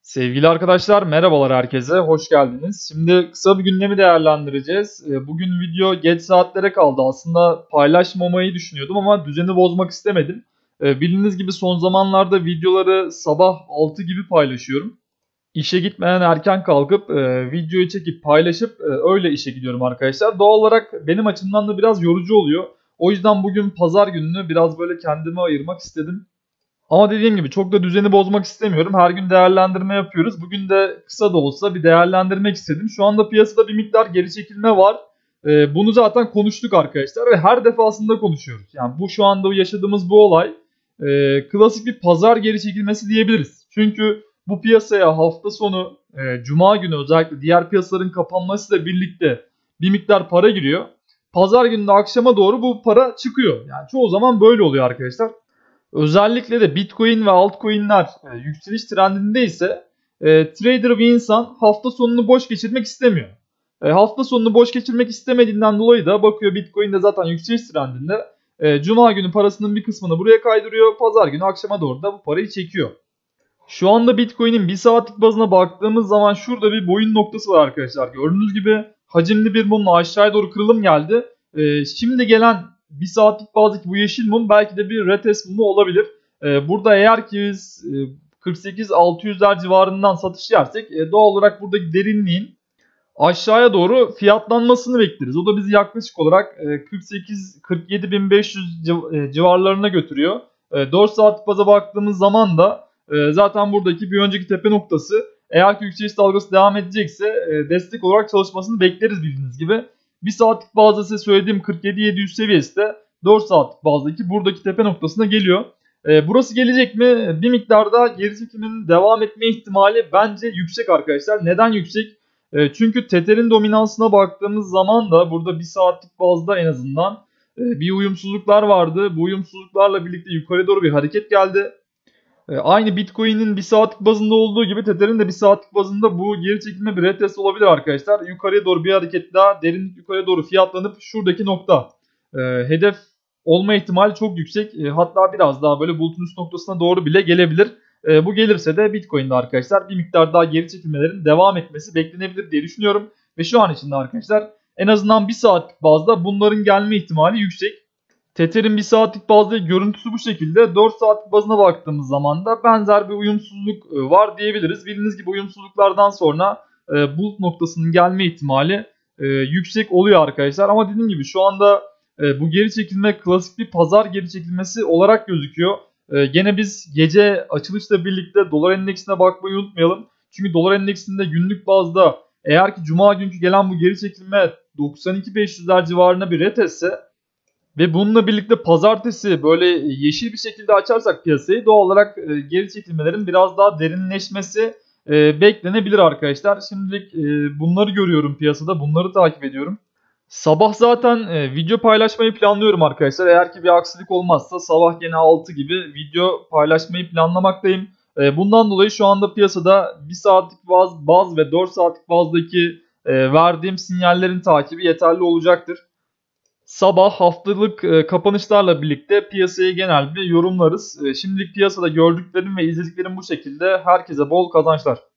Sevgili arkadaşlar, merhabalar herkese, hoş geldiniz. Şimdi kısa bir gündemi değerlendireceğiz. Bugün video geç saatlere kaldı. Aslında paylaşmamayı düşünüyordum ama düzeni bozmak istemedim. Bildiğiniz gibi son zamanlarda videoları sabah 6 gibi paylaşıyorum. İşe gitmeden erken kalkıp videoyu çekip paylaşıp öyle işe gidiyorum arkadaşlar. Doğal olarak benim açımdan da biraz yorucu oluyor. O yüzden bugün pazar gününü biraz böyle kendime ayırmak istedim. Ama dediğim gibi çok da düzeni bozmak istemiyorum. Her gün değerlendirme yapıyoruz. Bugün de kısa da olsa bir değerlendirmek istedim. Şu anda piyasada bir miktar geri çekilme var. Bunu zaten konuştuk arkadaşlar ve her defasında konuşuyoruz. Yani bu şu anda yaşadığımız bu olay klasik bir pazar geri çekilmesi diyebiliriz. Çünkü bu piyasaya hafta sonu, cuma günü özellikle diğer piyasaların kapanmasıyla birlikte bir miktar para giriyor. Pazar günü de akşama doğru bu para çıkıyor. Yani çoğu zaman böyle oluyor arkadaşlar. Özellikle de Bitcoin ve altcoin'ler yükseliş trendinde ise trader bir insan hafta sonunu boş geçirmek istemiyor. Hafta sonunu boş geçirmek istemediğinden dolayı da bakıyor Bitcoin de zaten yükseliş trendinde. Cuma günü parasının bir kısmını buraya kaydırıyor. Pazar günü akşama doğru da bu parayı çekiyor. Şu anda Bitcoin'in 1 saatlik bazına baktığımız zaman şurada bir boyun noktası var arkadaşlar. Gördüğünüz gibi hacimli bir mumla aşağıya doğru kırılım geldi. Şimdi gelen 1 saatlik bazdaki bu yeşil mum belki de bir retest mumu olabilir. Burada eğer ki biz 48-600'ler civarından satış yersek doğal olarak buradaki derinliğin aşağıya doğru fiyatlanmasını bekleriz. O da bizi yaklaşık olarak 48-47.500 civarlarına götürüyor. 4 saatlik baza baktığımız zaman da zaten buradaki bir önceki tepe noktası eğer ki yükseliş dalgası devam edecekse destek olarak çalışmasını bekleriz bildiğiniz gibi. 1 saatlik bazda size söylediğim 47.700 seviyesi de 4 saatlik bazdaki buradaki tepe noktasına geliyor. Burası gelecek mi? Bir miktarda geri çekiminin devam etme ihtimali bence yüksek arkadaşlar. Neden yüksek? Çünkü Tether'in dominansına baktığımız zaman da burada 1 saatlik bazda en azından bir uyumsuzluklar vardı. Bu uyumsuzluklarla birlikte yukarı doğru bir hareket geldi. Aynı Bitcoin'in 1 saatlik bazında olduğu gibi Tether'in de 1 saatlik bazında bu geri çekilme bir retest olabilir arkadaşlar. Yukarıya doğru bir hareket daha, derinlik yukarıya doğru fiyatlanıp şuradaki nokta hedef olma ihtimali çok yüksek. Hatta biraz daha böyle bulutun üst noktasına doğru bile gelebilir. Bu gelirse de Bitcoin'de arkadaşlar bir miktar daha geri çekilmelerin devam etmesi beklenebilir diye düşünüyorum. Ve şu an içinde arkadaşlar en azından 1 saatlik bazda bunların gelme ihtimali yüksek. Tether'in 1 saatlik bazda görüntüsü bu şekilde. 4 saatlik bazına baktığımız zaman da benzer bir uyumsuzluk var diyebiliriz. Bildiğiniz gibi uyumsuzluklardan sonra bulut noktasının gelme ihtimali yüksek oluyor arkadaşlar. Ama dediğim gibi şu anda bu geri çekilme klasik bir pazar geri çekilmesi olarak gözüküyor. Gene biz gece açılışla birlikte dolar endeksine bakmayı unutmayalım. Çünkü dolar endeksinde günlük bazda eğer ki cuma günkü gelen bu geri çekilme 92.500'ler civarına bir retestse ve bununla birlikte pazartesi böyle yeşil bir şekilde açarsak piyasayı doğal olarak geri çekilmelerin biraz daha derinleşmesi beklenebilir arkadaşlar. Şimdilik bunları görüyorum piyasada, bunları takip ediyorum. Sabah zaten video paylaşmayı planlıyorum arkadaşlar. Eğer ki bir aksilik olmazsa sabah gene 6 gibi video paylaşmayı planlamaktayım. Bundan dolayı şu anda piyasada 1 saatlik baz ve 4 saatlik bazdaki verdiğim sinyallerin takibi yeterli olacaktır. Sabah haftalık kapanışlarla birlikte piyasayı genel bir yorumlarız. Şimdilik piyasada gördüklerim ve izlediklerim bu şekilde. Herkese bol kazançlar.